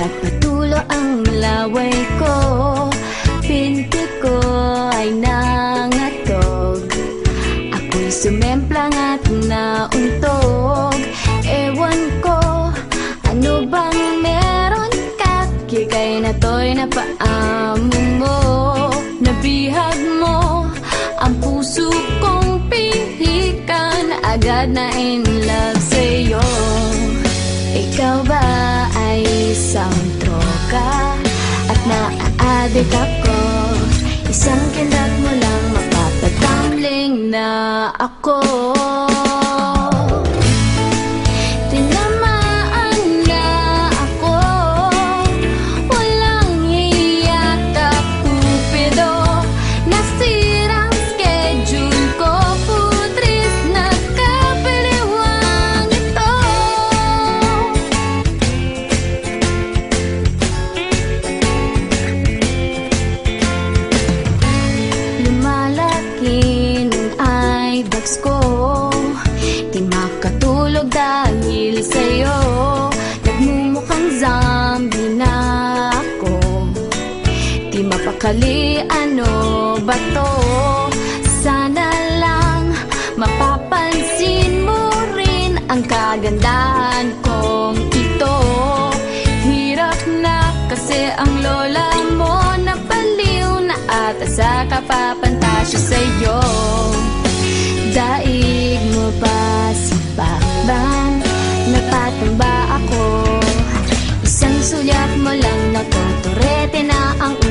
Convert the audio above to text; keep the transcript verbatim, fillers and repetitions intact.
Nagpatulo ang laway ko, pinti ko ay nangatog. Ako'y sumemplang at nauntog. Ewan ko, ano bang meron ka? Kikay na to'y napaamo mo. Nabihag mo ang puso kong pihikan, agad na in love sa'yo. Ikaw ba ay isang troka at naaadik ako? Isang kindat mo lang mapapatambling na ako. Tinamaan na ako, walang hiya ka Cupido. Nasirang schedule ko, putris na kapiliwang ito. Lumalaki ng eyebags ko, di makatulog dahil sa'yo. Nagmumukhang zombie na ako, di mapakali, ano ba to? Sana lang mapapansin mo rin ang kagandahan kong ito. Hirap na kasi ang lola mo, napaliw na ata sa kapapantasya sa'yo. Daig mo pa si Bakbang, napatong ba ako? Isang sulyap mo lang, nagtuturete na ang